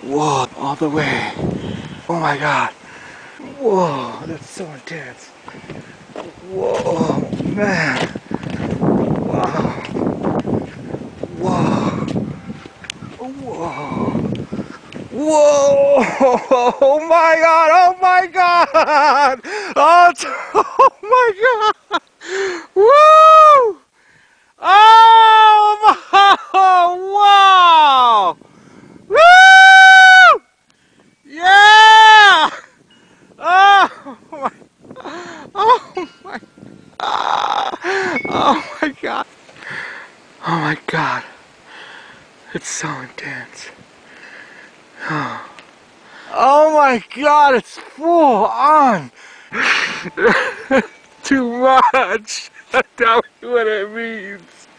Whoa, all the way. Oh my God. Whoa, that's so intense. Whoa, man. Wow. Whoa. Whoa. Whoa! Oh my God! Oh my God! Oh, oh my God! Woo! Oh my! Wow! Woo! Yeah! Oh my! Oh my! Oh my God! Oh my God! It's so intense. Oh my God! It's full on. Too much. Tell me what it means.